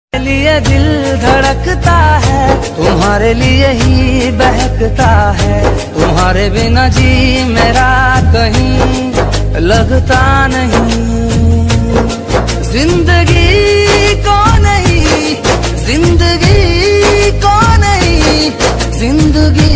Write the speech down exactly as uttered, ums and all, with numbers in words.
लिए दिल धड़कता है, तुम्हारे लिए ही बहकता है, तुम्हारे बिना जी मेरा कहीं लगता नहीं। जिंदगी को नहीं, जिंदगी को नहीं, जिंदगी